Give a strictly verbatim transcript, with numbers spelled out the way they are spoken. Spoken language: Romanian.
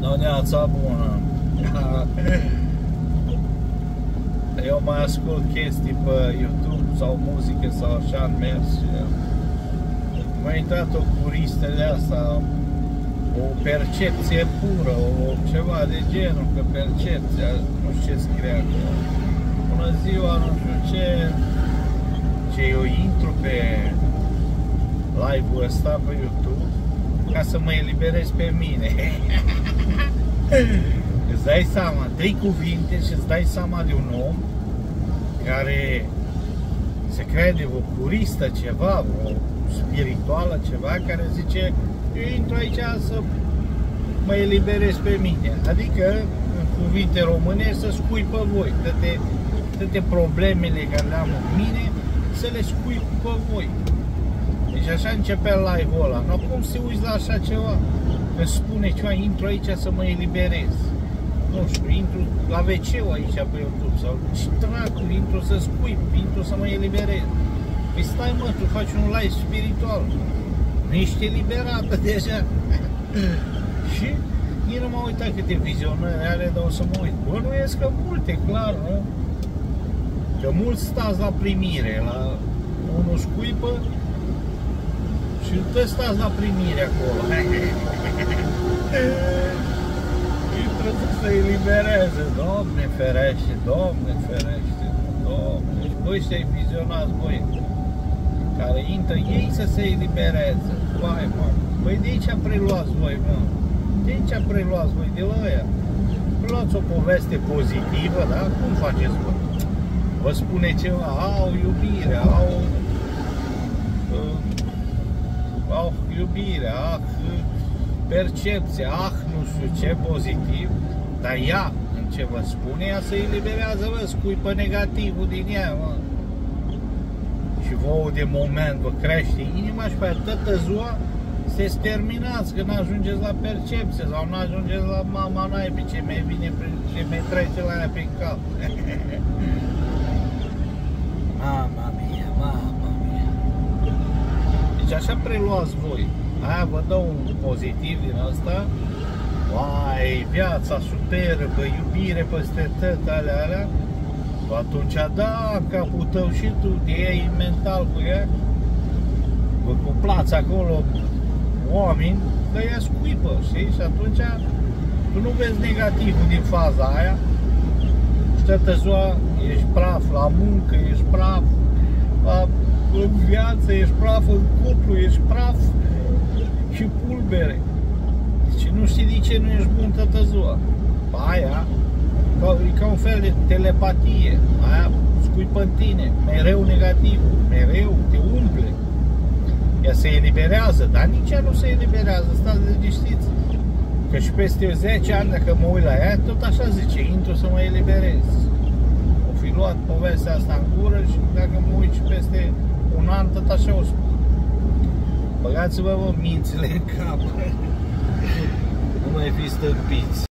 Dimineața bună. Eu mai ascult chestii pe YouTube sau muzică sau așa în mers. M-a intrat o curistă de asta, o percepție pură, o ceva de genul, că percepția, nu știu ce scrie acolo. Bună ziua, nu știu ce, ce eu intru pe live-ul ăsta pe YouTube ca să mă eliberez pe mine. Îți dai seama, trei cuvinte și îți dai seama de un om care se crede o puristă ceva, o spirituală ceva, care zice eu intru aici să mă eliberez pe mine. Adică, în cuvinte românești, să scui pe voi toate, toate problemele care le am în mine, să le scui pe voi. Deci așa începea live-ul ăla. Nu, cum să uiți la așa ceva? Că spune ceva, intru aici să mă eliberez. Nu știu, intru la ve ce-ul aici pe YouTube sau ce dracu, intru să scuip, intru să mă eliberez. Păi stai mă, tu faci un live spiritual. Nu ești eliberată deja. Și nici nu m-am uitat câte vizionări are, dar o să mă uit. Bănuiesc că multe, clar, nu? Că mulți stați la primire, la unul scuipă și tot stați la primire acolo. Trebuie să se elibereze, Doamne ferește, Doamne ferește, Doamne. Și băi, ăștia-i vizionați, băi, care intră ei să se elibereze. Vai, mă, băi, de aici preluați voi, mă, de aici preluați voi, de la ăia. Preluați o poveste pozitivă, da? Cum faceți, bă? Vă spune ceva, au iubire, au, uh, au iubire, ah, percepție, ah, nu știu ce pozitiv, dar ea, în ce vă spune, ea se eliberează, vă, scuipă negativul din ea, mă. Și vouă de moment vă crește inima și pe aia toată ziua se terminați, că n-ajungeți la percepție sau n-ajungeți la mama naibii, ce mai vine, ce mai trece la ea prin cap. Mama mia, mama mia. Deci așa preluați voi. Aia vă dă un pozitiv din asta. Vai, viața superbă, iubire peste tot, alea, alea. Atunci da, capul tău și tu te iei mental cu ea. Vă cuplați acolo oameni, că ea scuipă, știi? Și atunci tu nu vezi negativul din faza aia. Și toată ziua ești praf la muncă, ești praf la, în viață, ești praf în cuplu, ești praf și pulbere. Deci nu știi de ce nu ești bun toată ziua. Aia e ca un fel de telepatie. Aia scuipă în tine, mereu negativ, mereu te umple. Ea se eliberează, dar nici ea nu se eliberează, stați liniștiți. Că și peste zece ani, dacă mă uit la ea, tot așa zice, intru să mă eliberez. O fi luat povestea asta în gură și dacă mă uit și peste un an, tot așa o spun. Băgați-vă, vă, mințile în cap. Nu mai fiți stâmpiți.